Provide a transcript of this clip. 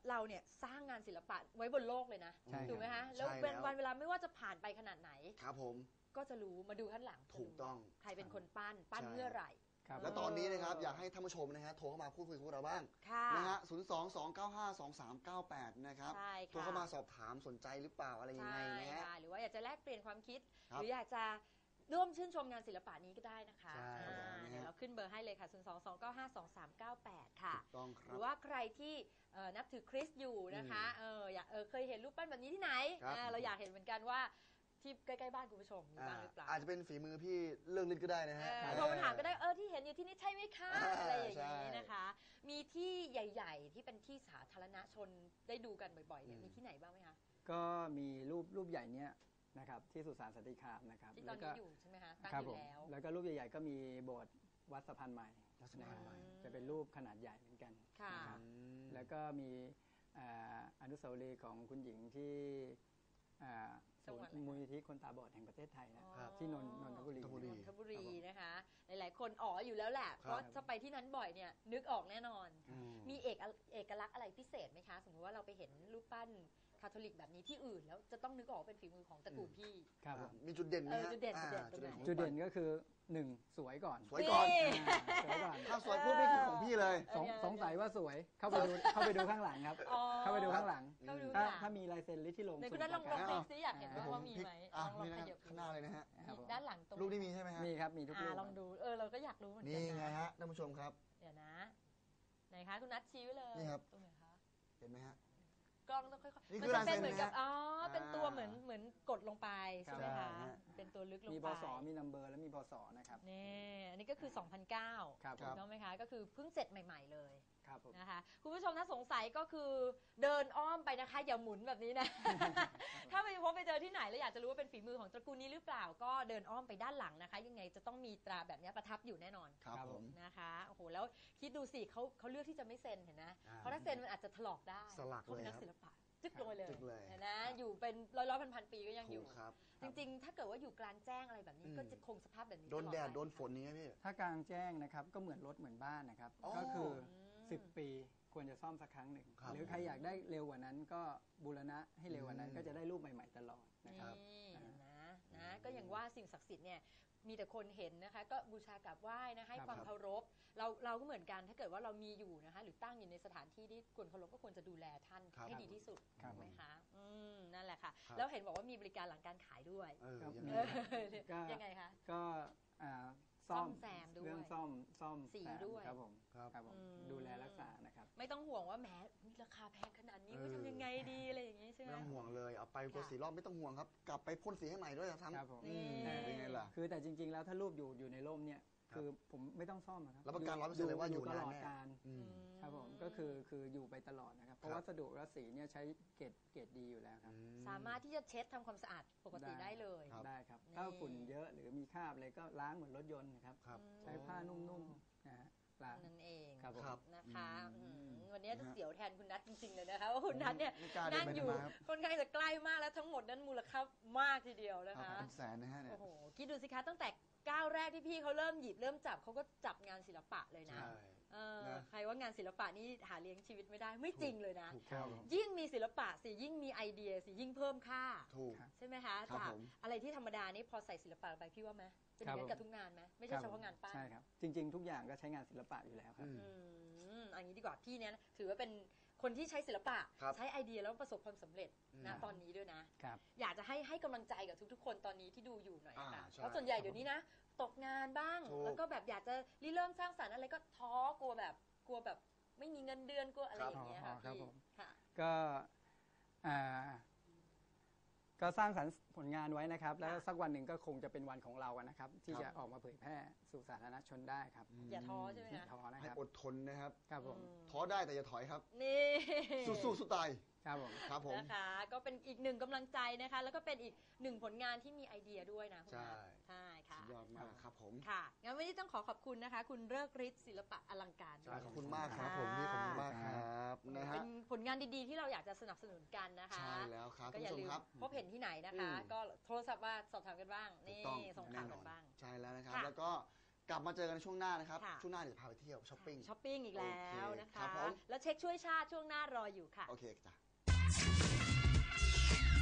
เราเนี่ยสร้างงานศิลปะไว้บนโลกเลยนะถูกไหมฮะแล้ววันเวลาไม่ว่าจะผ่านไปขนาดไหนครับผมก็จะรู้มาดูข้างหลังถูกต้องใครเป็นคนปั้นเมื่อไหร่และตอนนี้นะครับอยากให้ท่านผู้ชมนะฮะโทรเข้ามาพูดคุยกับเราบ้างนะฮะ022952398นะครับโทรเข้ามาสอบถามสนใจหรือเปล่าอะไรยังไงนะฮะหรือว่าอยากจะแลกเปลี่ยนความคิดหรืออยากจะร่วมชื่นชมงานศิลปะนี้ก็ได้นะคะเดี๋ยวเราขึ้นเบอร์ให้เลยค่ะ022952398ค่ะหรือว่าใครที่นับถือคริสต์อยู่นะคะอยากเคยเห็นรูปปั้นแบบนี้ที่ไหนเราอยากเห็นเหมือนกันว่าที่ใกล้ๆบ้านคุณผู้ชมมีบ้างหรือเปล่าอาจจะเป็นฝีมือพี่เรื่องลิ้นก็ได้นะฮะโทรมาถามก็ได้ที่เห็นอยู่ที่นี่ใช่ไหมคะอะไรอย่างนี้นะคะมีที่ใหญ่ๆที่เป็นที่สาธารณชนได้ดูกันบ่อยๆเนี่ยมีที่ไหนบ้างไหมคะก็มีรูปใหญ่เนี้ยนะครับที่สุสานสันติคามนะครับที่ตอนนี้อยู่ใช่ไหมคะตั้งอยู่แล้วก็รูปใหญ่ๆก็มีโบสถ์วัดสะพานใหม่จะเป็นรูปขนาดใหญ่เหมือนกันนะครับแล้วก็มีอนุสาวรีย์ของคุณหญิงที่มูลนิธิคนตาบอดแห่งประเทศไทยนะที่นนทบุรีนะคะหลายๆคนอยู่แล้วแหละเพราะจะไปที่นั้นบ่อยเนี่ยนึกออกแน่นอนมีเอกลักษณ์อะไรพิเศษไหมคะสมมติว่าเราไปเห็นรูปปั้นคาทอลิกแบบนี้ที่อื่นแล้วจะต้องนึกออกเป็นฝีมือของตระกูลพี่ครับมีจุดเด่นไหมจุดเด่นก็คือ1สวยก่อนถ้าสวยปุ๊บนี่คือของพี่เลยสงสัยว่าสวยเข้าไปดูข้างหลังครับเข้าไปดูข้างหลังถ้ามีลายเซ็นลิที่ลงในคุณนั้นลองคลิกซิอยากเห็นว่ามีไหมลองขยับข้างหน้าเลยนะฮะด้านหลังตรงรูปนี้มีใช่ไหมฮะมีครับมีทุกรูปลองดูเราก็อยากรู้เหมือนกันนี่ไงฮะท่านผู้ชมครับเดี๋ยวนะไหนคะคุณนัทชี้ไว้เลยนี่ครับตรงไหนคะเห็นไหมฮะกล้องต้องค่อยๆมันจะเป็นเหมือนกับเป็นตัวเหมือนกดลงไปใช่ไหมคะเป็นตัวลึกลงไปมีพศมีนัมเบอร์และมีพศนะครับนี่อันนี้ก็คือ2009ถูกต้องไหมคะก็คือเพิ่งเสร็จใหม่ๆเลยนะคะคุณผู้ชมถ้าสงสัยก็คือเดินอ้อมไปนะคะอย่าหมุนแบบนี้นะถ้าไปพบไปเจอที่ไหนแล้วอยากจะรู้ว่าเป็นฝีมือของตระกูลนี้หรือเปล่าก็เดินอ้อมไปด้านหลังนะคะยังไงจะต้องมีตราแบบนี้ประทับอยู่แน่นอนครับผมนะคะโอ้โหแล้วคิดดูสิเขาเลือกที่จะไม่เซ็นเห็นนะเพราะถ้าเซ็นมันอาจจะถลอกได้สลักเลยเป็นนักศิลปะจึ๊กลงเลยนะอยู่เป็นร้อยพันปีก็ยังอยู่จริงๆถ้าเกิดว่าอยู่กลางแจ้งอะไรแบบนี้ก็จะคงสภาพแบบนี้โดนแดดโดนฝนนี้พี่ถ้ากลางแจ้งนะครับก็เหมือนรถเหมือนบ้านนะครับก็คือ10 ปีควรจะซ่อมสักครั้งหนึ่งหรือใครอยากได้เร็วกว่านั้นก็บูรณะให้เร็วกว่านั้นก็จะได้รูปใหม่ๆตลอดนะครับนะก็อย่างว่าสิ่งศักดิ์สิทธิ์เนี่ยมีแต่คนเห็นนะคะก็บูชากราบไหว้นะให้ความเคารพเราก็เหมือนกันถ้าเกิดว่าเรามีอยู่นะคะหรือตั้งอยู่ในสถานที่ที่ควรเคารพก็ควรจะดูแลท่านให้ดีที่สุดถูกไหมคะนั่นแหละค่ะแล้วเห็นบอกว่ามีบริการหลังการขายด้วยยังไงคะก็ซ่อมแซมด้วยเรื่องซ่อมสีด้วยครับผมดูแลรักษานะครับไม่ต้องห่วงว่าแหมราคาแพงขนาดนี้ทำยังไงดีอะไรอย่างนี้ใช่ไหมไม่ต้องห่วงเลยเอาไปตัวสีรอบไม่ต้องห่วงครับกลับไปพ่นสีให้ใหม่ด้วยครับผมเป็นไงล่ะคือแต่จริงๆแล้วถ้ารูปอยู่ในร่มเนี่ยคือผมไม่ต้องซ่อมครับรับประกัน100%เลยว่าอยู่ตลอดการครับผมก็คืออยู่ไปตลอดนะครับเพราะวัสดุและสีเนี่ยใช้เกรดดีอยู่แล้วครับสามารถที่จะเช็ดทำความสะอาดปกติได้เลยได้ครับถ้าฝุ่นเยอะหรือมีคราบอะไรก็ล้างเหมือนรถยนต์นะครับใช้ผ้านุ่มๆนะฮะนั่นเองนะคะวันนี้จะเสียวแทนคุณนัทจริงๆเลยนะคะว่าคุณนัทเนี่ยนั่งอยู่ค่อนข้างจะใกล้มากแล้วทั้งหมดนั้นมูลค่ามากทีเดียวนะคะเป็นแสนนะฮะเนี่ยโอ้โหคิดดูสิคะตั้งแต่ก้าวแรกที่พี่เขาเริ่มหยิบเริ่มจับเขาก็จับงานศิลปะเลยนะใครว่างานศิลปะนี่หาเลี้ยงชีวิตไม่ได้ไม่จริงเลยนะยิ่งมีศิลปะสิยิ่งมีไอเดียสิยิ่งเพิ่มค่าใช่ไหมคะจากอะไรที่ธรรมดานี่พอใส่ศิลปะไปพี่ว่าไหมเป็นอย่างนั้นกับทุกงานไหมไม่ใช่เฉพาะงานปั้นใช่ครับจริงๆทุกอย่างก็ใช้งานศิลปะอยู่แล้วครับอันนี้ดีกว่าพี่เนี่ยถือว่าเป็นคนที่ใช้ศิลปะใช้ไอเดียแล้วประสบความสำเร็จนะตอนนี้ด้วยนะอยากจะให้กำลังใจกับทุกๆคนตอนนี้ที่ดูอยู่หน่อยค่ะเพราะส่วนใหญ่เดี๋ยวนี้นะตกงานบ้างแล้วก็แบบอยากจะริเริ่มสร้างสรรค์อะไรก็ท้อกลัวแบบไม่มีเงินเดือนกลัวอะไรอย่างเงี้ยค่ะพี่ก็สร้างสรรค์ผลงานไว้นะครับแล้วสักวันหนึ่งก็คงจะเป็นวันของเราอะนะครับที่จะออกมาเผยแพร่สู่สาธารณชนได้ครับอย่าท้อใช่ไหมคะท้อนะครับให้อดทนนะครับครับผมท้อได้แต่อย่าถอยครับนี่สู้สู้ตายครับผมนะคะก็เป็นอีกหนึ่งกำลังใจนะคะแล้วก็เป็นอีกหนึ่งผลงานที่มีไอเดียด้วยนะคุณนัทใช่ค่ะยอดมากครับผมค่ะงั้นวันนี้ต้องขอบคุณนะคะคุณเลิกฤทธิ์ศิลปะอลังการขอบคุณมากครับผมพี่ขอบคุณมากครับนะฮะเป็นผลงานดีๆที่เราอยากจะสนับสนุนกันนะคะใช่แล้วครับก็อย่าลืมพบเห็นที่ไหนนะคะก็โทรศัพท์ว่าสอบถามกันบ้างนี่ส่งข่าวกันบ้างใช่แล้วนะครับแล้วก็กลับมาเจอกันในช่วงหน้านะครับค่ะช่วงหน้าเดี๋ยวพาไปเที่ยวช้อปปิ้งช้อปปิ้งอีกแล้วโอเคนะครัคะบผมแล้วเช็คช่วยชาติช่วงหน้ารออยู่ค่ะโอเคจ้ะ